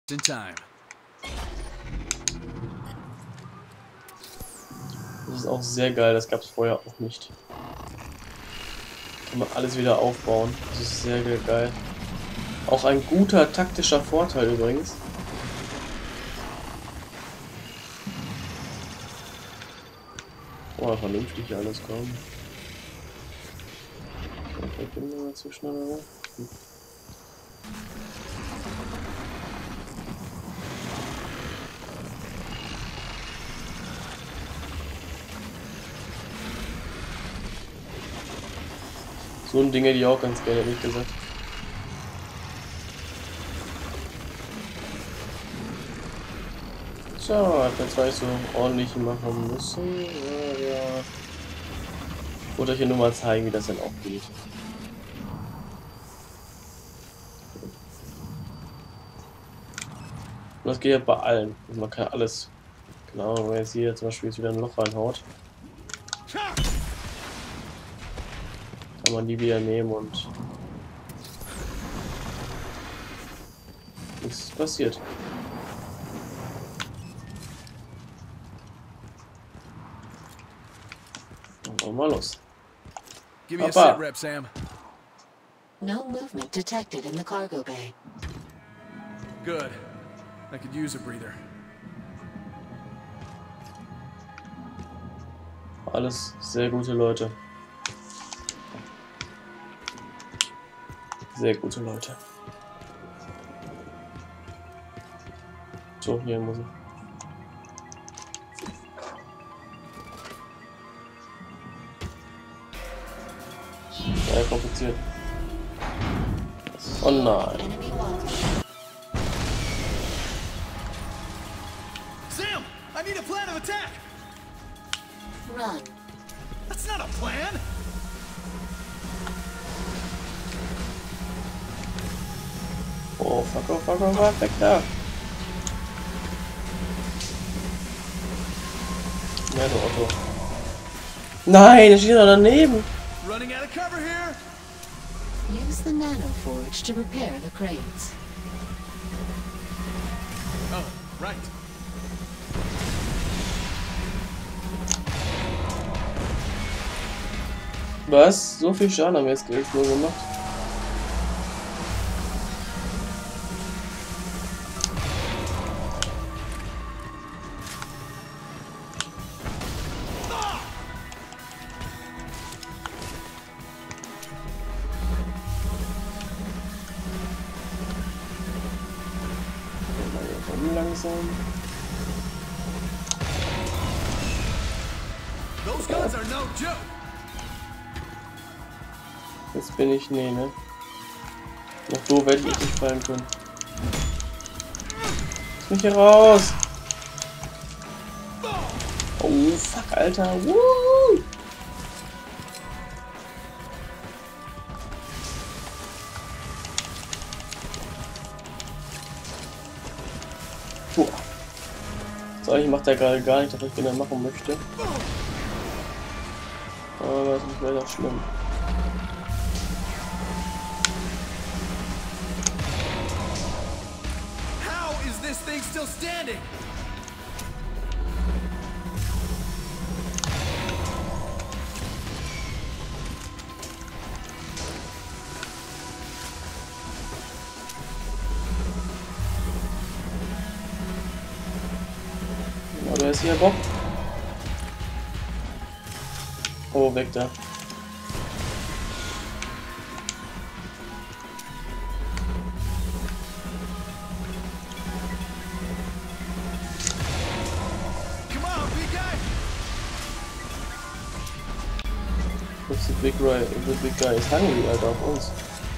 In time. Das ist auch sehr geil, das gab es vorher auch nicht. Kann man alles wieder aufbauen. Das ist sehr, sehr geil. Auch ein guter taktischer Vorteil übrigens. Oh, vernünftig alles kommen. Ich bin nur dazwischen, oder? So ein Dinge, die auch ganz gerne, ehrlich gesagt. So, jetzt war ich so ordentlich machen müssen. Ja. Ich wollte euch hier nur mal zeigen, wie das denn auch geht. Und das geht ja bei allen. Also man kann alles. Genau, wenn man jetzt hier zum Beispiel jetzt wieder ein Loch reinhaut, kann man die wieder nehmen und nichts passiert. Dann mal los. Give me a sit rep, Sam. No movement detected in the cargo bay. Good. I could use a breather. Alles sehr gute Leute. Sehr gute Leute. So, hier muss ich. Sehr kompliziert. Oh nein. Enemy walker. Sam, I need a plan of attack. Run. That's not a plan. Oh, fuck, weg da. Ja, du Otto. Nein, der steht doch daneben. Running out of cover here. Use the nanoforge to repair the crates. Oh, right. Was? So viel Schaden haben wir jetzt nur gemacht. Langsam. Those guns are no joke. Jetzt bin ich, nee, ne? Noch so werde ich nicht fallen können. Lass mich hier raus! Oh, fuck, Alter! Woo! Puh. So, eigentlich macht der gerade gar nicht, was ich gerne machen möchte. Aber das ist leider schlimm. How is this thing still standing? Oder ist hier Bock? Oh, weg da. Come on, big guy. The big guy ist hungry, Alter, auf uns.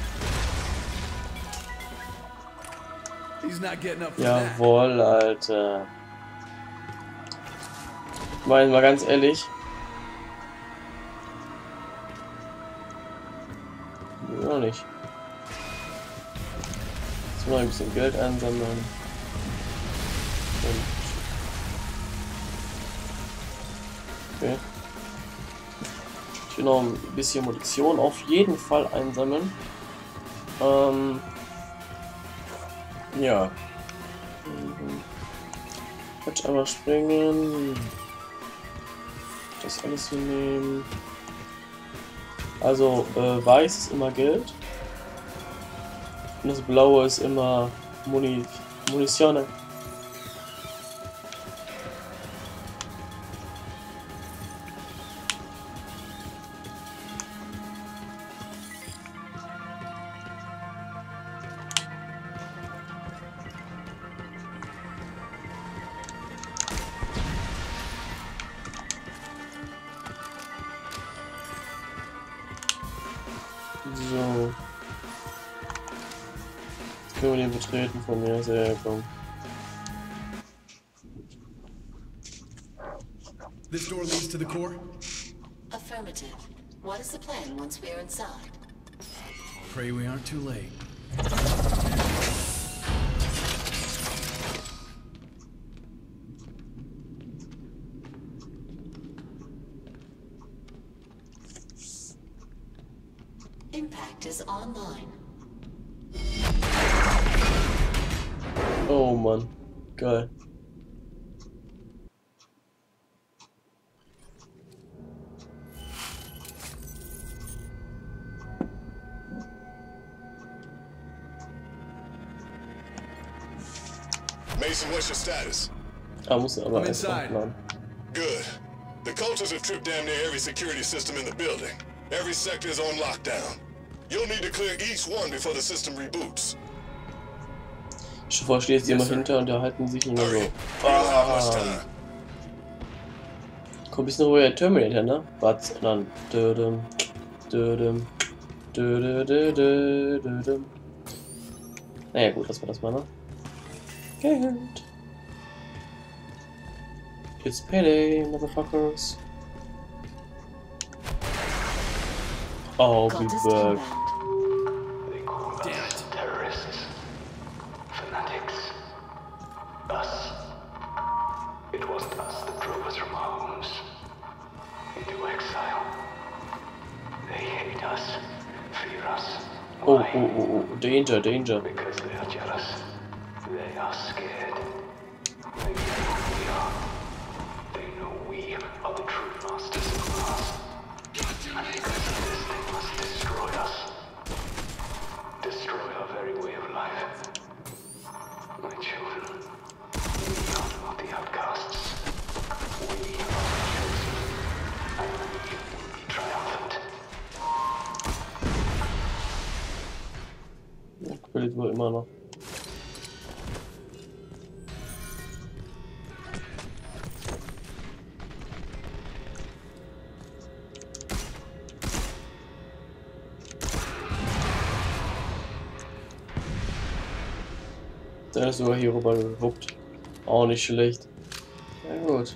He's not getting up for that. Jawohl, Alter. Ich meine mal ganz ehrlich. Noch nicht. Jetzt noch ein bisschen Geld einsammeln. Und okay. Ich will noch ein bisschen Munition auf jeden Fall einsammeln. Ja. Quatsch, einmal springen. Das alles hier nehmen. Also, weiß ist immer Geld. Und das blaue ist immer Munition. So. Jetzt können wir den betreten von mir. Sehr gut. This door leads to the core? Affirmative. What is the plan once we're inside? Pray we aren't too late. Impact is online. Oh Mann. Geil. Mason, what's your status? Muss aber I'm erst inside. planen. Good. The cultists have tripped damn near every security system in the building. Every sector is on lockdown. You'll need to clear each one before the system reboots. Ich stehe jetzt immer sir. hinter und da halten sich immer so. Hurry. We don't have much time. Kommt ein bisschen ruhiger Terminator, ne? Warte, und dann. Dödem, dödem, dödem. Naja, gut, lassen wir das mal, ne? Geld. It's payday, motherfuckers. Oh, wie Cultist Berg. inbound. They call us Damn it. terrorists, fanatics, us. It wasn't us that drove us from our homes into exile. They hate us, fear us. Oh, Why? oh, oh, oh, danger, danger. Because they are jealous. They are scared. They know who we are. They know we are the true masters of Mars. And because of this, they must destroy us. Destroy our very way of life. My children, we are not the outcasts. We are the chosen. And we will be triumphant. Quält wohl immer noch. Der ist sogar hier rüber gewuppt. Auch nicht schlecht. Na gut.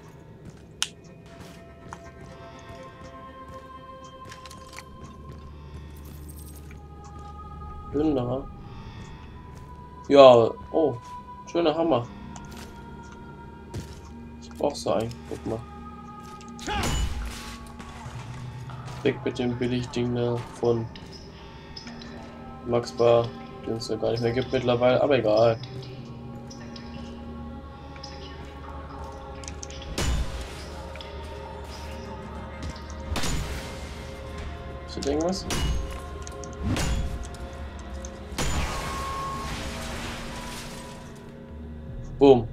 Plünderer. Ja, oh, schöner Hammer. Ich brauch so einen. Guck mal. Weg mit dem Billigding da von Max Bar, den es ja gar nicht mehr gibt mittlerweile, aber egal. Ist das irgendwas? Boom.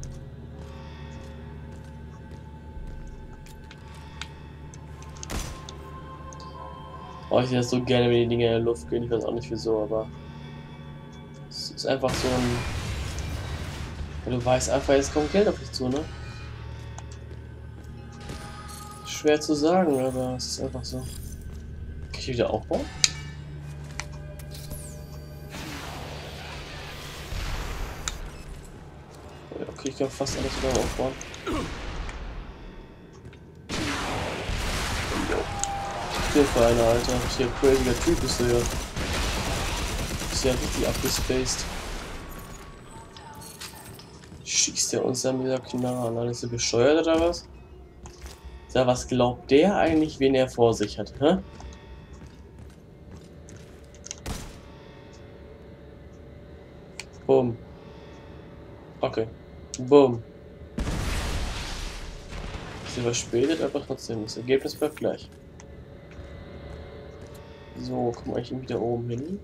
Oh, ich hätte so gerne, wenn die Dinger in der Luft gehen. Ich weiß auch nicht wieso, aber es ist einfach so ein. Ja, du weißt einfach, jetzt kommt Geld auf dich zu, ne? Schwer zu sagen, aber es ist einfach so. Kann ich wieder aufbauen? Ja, okay, ich kann fast alles wieder aufbauen. Hier für eine, Alter. Hier craziger Typ bist du ja. Ist ja richtig abgespaced. Schießt der uns dann mit dieser Knarre an? Ist der bescheuert oder was? Ja, was glaubt der eigentlich, wen er vor sich hat, hä? Bumm. Okay. Boom. Sie verspätet, aber trotzdem. Das Ergebnis bleibt gleich. So, kommen wir eigentlich wieder oben hin?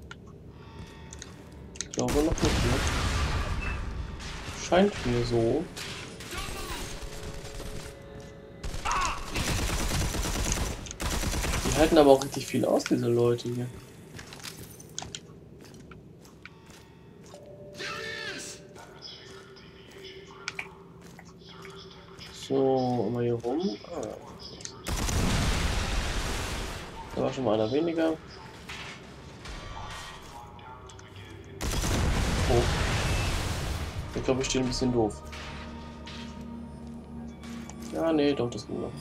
Ich glaube noch nicht, ne? Scheint mir so. Die halten aber auch richtig viel aus, diese Leute hier. So, mal hier rum. Ah. Da war schon mal einer weniger. Oh. Ich glaube, ich stehe ein bisschen doof. Ja, nee, doch, das ging noch.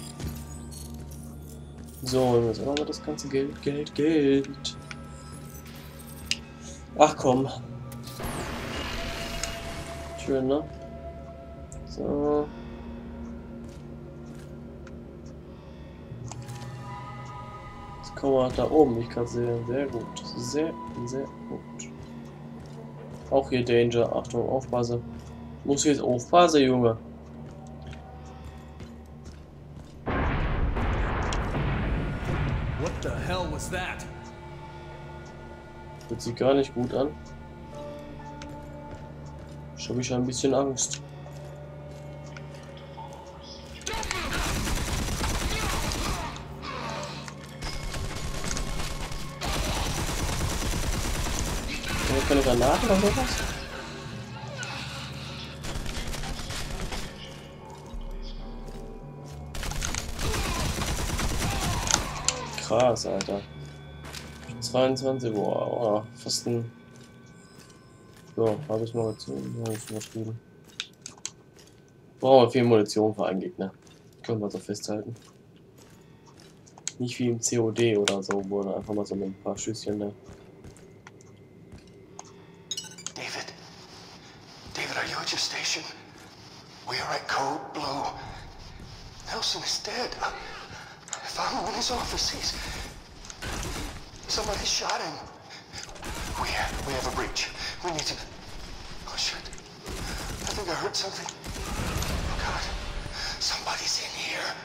So, jetzt haben wir das ganze Geld. Ach komm. Schön, ne? So. Jetzt kommen wir da oben. Ich kann sehen. Sehr gut. Sehr, sehr gut. Auch hier Danger. Achtung, aufpasse. Muss jetzt aufpassen, Junge. What the hell was that? Fühlt sich gar nicht gut an. Ich habe schon ein bisschen Angst. Keine Granaten oder sowas? Krass, Alter. 22, wow, fast ein... So, habe ich Munition. Ja, ist übertrieben. Brauchen wir viel Munition für einen Gegner. Können wir so festhalten. Nicht wie im COD oder so, wo da einfach mal so ein paar Schüsschen da. David, are you at your station? We are at Code Blue. Nelson is dead. I found him in his office. Somebody shot him. We have a breach. We need to... Oh, shit. I think I heard something. Oh, God. Somebody's in here.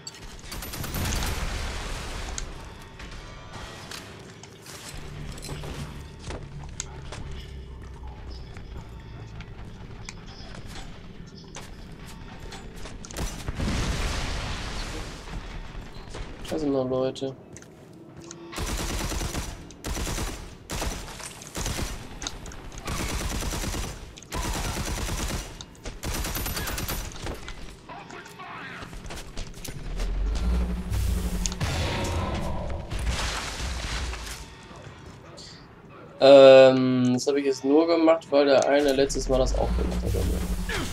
Da sind noch Leute. Das habe ich jetzt nur gemacht, weil der eine letztes Mal das auch gemacht hat.